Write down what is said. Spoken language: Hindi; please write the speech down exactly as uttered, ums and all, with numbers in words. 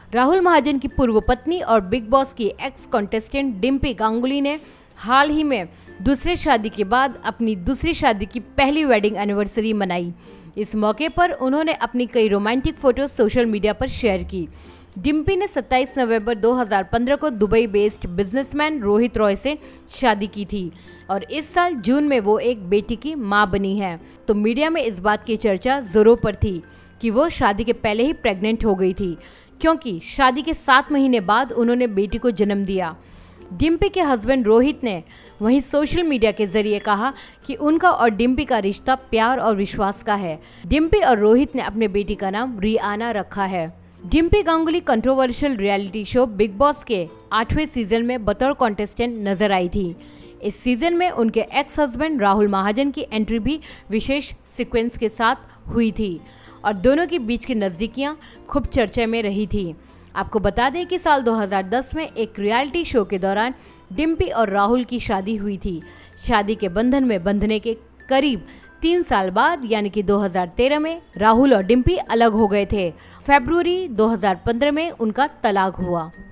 राहुल महाजन की पूर्व पत्नी और बिग बॉस की एक्स कॉन्टेस्टेंट डिम्पी गांगुली ने हाल ही में दूसरे शादी के बाद अपनी दूसरी शादी की पहली वेडिंग एनिवर्सरी मनाई। इस मौके पर उन्होंने अपनी कई romantic photo social media share शेयर की। डिम्पी ने सत्ताईस नवंबर दो हज़ार पंद्रह को Dubai based businessman Rohit Roy से शादी की थी और इस साल जून में वो एक बेटी की मां बनी है। तो मीडिया में इस बात की चर्चा जोरों पर थी कि वो शादी के पहले ही प्रेग्नेंट हो गई थी, क्योंकि शादी के सात महीने बाद उन्होंने बेटी को जन्म दिया। डिम्पी के हस्बैंड रोहित ने वहीं सोशल मीडिया के जरिए कहा कि उनका और डिम्पी का रिश्ता प्यार और विश्वास का है। डिम्पी और रोहित ने अपने बेटी का नाम रियाना रखा है। Dimpy Ganguly controversial reality show Bigg Boss के आठवें सीजन में बतौर कॉन्टेस्टेंट नजर आई थी। इस सीजन में उनके एक्स हस्बैंड राहुल महाजन की एंट्री भी विशेष सीक्वेंस के साथ हुई थी और दोनों के बीच की नजदीकियां खूब चर्चा में रही थी। आपको बता दें कि साल दो हज़ार दस में एक रियलिटी शो के दौरान डिम्पी और राहुल की शादी हुई थी। शादी के बंधन में बंधने के करीब तीन साल बाद यानी कि दो हज़ार तेरह में राहुल और डिम्पी अलग हो गए थे। फरवरी दो हज़ार पंद्रह में उनका तलाक हुआ।